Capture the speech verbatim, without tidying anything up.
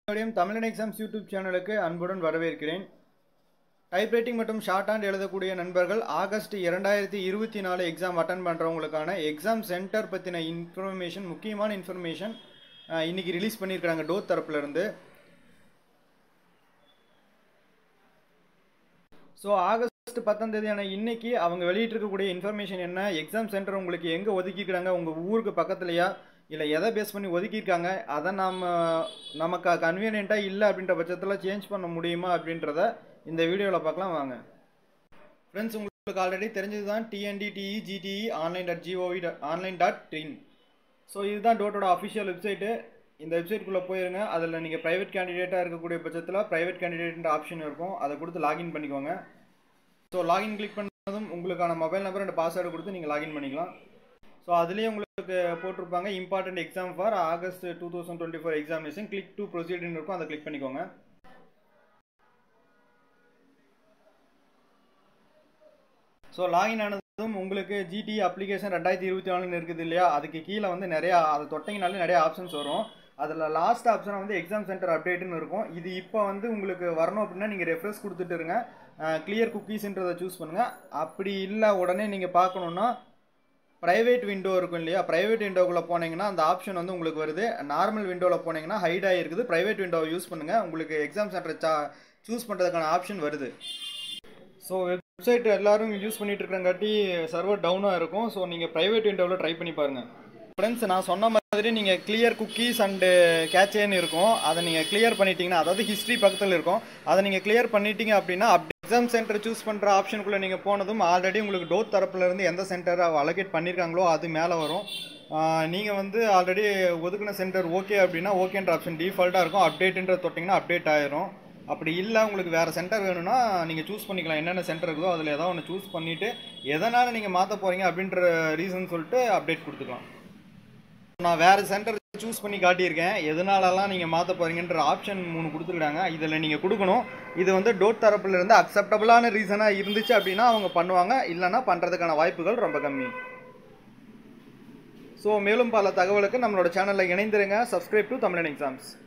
தமிழன் exams YouTube சேனலுக்கு அன்புடன் வரவேற்கிறேன். டைப்ரைட்டிங் மற்றும் ஷார்ட் ஹேண்ட் எழுதக்கூடிய நண்பர்கள் ஆகஸ்ட் இரண்டாயிரத்தி இருபத்தி நாலு எக்ஸாம் அட்டன் பண்ணுறவங்களுக்கான எக்ஸாம் சென்டர் பற்றின இன்ஃபர்மேஷன், முக்கியமான இன்ஃபர்மேஷன் இன்றைக்கி ரிலீஸ் பண்ணியிருக்கிறாங்க டோத் தரப்புலேருந்து. ஸோ ஆகஸ்ட் பத்தாம் தேதியான இன்னைக்கு அவங்க வெளியிட்டிருக்கக்கூடிய இன்ஃபர்மேஷன் என்ன, எக்ஸாம் சென்டர் உங்களுக்கு எங்கே ஒதுக்கிக்கிறாங்க, உங்கள் ஊருக்கு பக்கத்துலையா இல்லை எதை பேஸ் பண்ணி ஒதுக்கியிருக்காங்க, அதை நம்ம நமக்கு கன்வீனியண்ட்டாக இல்லை அப்படின்ற பட்சத்தில் சேஞ்ச் பண்ண முடியுமா அப்படின்றத இந்த வீடியோவில் பார்க்கலாம் வாங்க. ஃப்ரெண்ட்ஸ், உங்களுக்கு ஆல்ரெடி தெரிஞ்சது தான் TNDTE GTE online dot gov online dot in. So இதுதான் டோட்டோட அஃபிஷியல் வெப்சைட்டு. இந்த வெப்சைட்குள்ளே போயிருங்க. அதில் நீங்கள் ப்ரைவேட் கேண்டிடேட்டாக இருக்கக்கூடிய பட்சத்தில் ப்ரைவேட் கேண்டிடேட்ன்ற ஆப்ஷன் இருக்கும், அதை கொடுத்து லாகின் பண்ணிக்கோங்க. ஸோ லாகின் கிளிக் பண்ணதும் உங்களுக்கான மொபைல் நம்பர் அண்ட் பாஸ்வேர்டு கொடுத்து நீங்கள் லாகின் பண்ணிக்கலாம். ஸோ அதுலேயே உங்களுக்கு போட்டிருப்பாங்க important exam for August two thousand twenty four examination, click to ப்ரொசீடிங்னு இருக்கும், அதை கிளிக் பண்ணிக்கோங்க. ஸோ லாகின் ஆனதும் உங்களுக்கு ஜிடிஇ அப்ளிகேஷன் ரெண்டாயிரத்தி இருபத்தி நாலுன்னு இருக்குது இல்லையா, அதுக்கு கீழே வந்து நிறையா அதை தொட்டிங்கனாலே நிறைய ஆப்ஷன்ஸ் வரும். அதில் லாஸ்ட் ஆப்ஷனாக வந்து எக்ஸாம் சென்டர் அப்டேட்டுன்னு இருக்கும். இது இப்போ வந்து உங்களுக்கு வரணும் அப்படின்னா நீங்கள் ரெஃப்ரெஷ் கொடுத்துட்டு இருங்க. கிளியர் குக்கீஸ்ன்றதை சூஸ் பண்ணுங்கள். அப்படி இல்லை உடனே நீங்கள் பார்க்கணுன்னா ப்ரைவேட் விண்டோ இருக்கும் இல்லையா, ப்ரைவேட் விண்டோக்குள்ளே போனீங்கன்னா அந்த ஆப்ஷன் வந்து உங்களுக்கு வருது. நார்மல் விண்டோவில் போனீங்கன்னா ஹைட் ஆகிருக்குது. ப்ரைவேட் விண்டோவை யூஸ் பண்ணுங்கள், உங்களுக்கு எக்ஸாம் சென்டரை சா சூஸ் பண்ணுறதுக்கான ஆப்ஷன் வருது. ஸோ வெப்சைட் எல்லோரும் யூஸ் பண்ணிகிட்டு இருக்கிறங்காட்டி சர்வர் டவுனாக இருக்கும். ஸோ நீங்கள் ப்ரைவேட் விண்டோவில் ட்ரை பண்ணி பாருங்கள். ஃப்ரெண்ட்ஸ், நான் சொன்ன மாதிரி நீங்கள் கிளியர் குக்கீஸ் அண்டு கேட்சேன்னு இருக்கும், அதை நீங்கள் கிளியர் பண்ணிட்டீங்கன்னா, அதாவது ஹிஸ்ட்ரி பக்கத்தில் இருக்கும், அதை நீங்கள் கிளியர் பண்ணிட்டீங்க அப்படின்னா அப் எக்ஸாம் சென்டர் சூஸ் பண்ணுற ஆப்ஷனுக்குள்ளே நீங்கள் போனதும் ஆல்ரெடி உங்களுக்கு டோத் தரப்புலேருந்து எந்த சென்டர் அலோகேட் பண்ணியிருக்காங்களோ அது மேலே வரும். நீங்கள் வந்து ஆல்ரெடி ஒதுக்கின சென்டர் ஓகே அப்படின்னா ஓகேன்ற ஆப்ஷன் டிஃபால்ட்டாக இருக்கும். அப்டேட்டுன்ற தொட்டிங்கன்னா அப்டேட் ஆயிரும். அப்படி இல்லை உங்களுக்கு வேறு சென்டர் வேணும்னா நீங்கள் சூஸ் பண்ணிக்கலாம். என்னென்ன சென்டர் இருக்குதோ அதில் ஏதாவது ஒன்று சூஸ் பண்ணிவிட்டு எதனால் நீங்கள் மாற்ற போகிறீங்க அப்படின்ற ரீசன் சொல்லிட்டு அப்டேட் கொடுத்துக்கலாம். நான் வேறு சென்டர் சூஸ் பண்ணி காட்டியிருக்கேன், எதனாலலாம் நீங்கள் மாற்ற போகிறீங்கன்ற ஆப்ஷன் மூணு கொடுத்துருக்காங்க. இதில் நீங்கள் கொடுக்கணும். இது வந்து டோட் தரப்புலேருந்து அக்செப்டபுளான ரீசனாக இருந்துச்சு அப்படின்னா அவங்க பண்ணுவாங்க, இல்லைன்னா பண்ணுறதுக்கான வாய்ப்புகள் ரொம்ப கம்மி. ஸோ மேலும் பல தகவலுக்கு நம்மளோட சேனலில் இணைந்திருங்க. Subscribe to Tamilan exams.